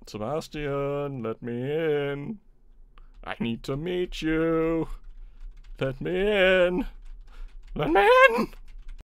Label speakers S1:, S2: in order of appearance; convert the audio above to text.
S1: Sebastian, let me in. I need to meet you. Let me in. Let me in!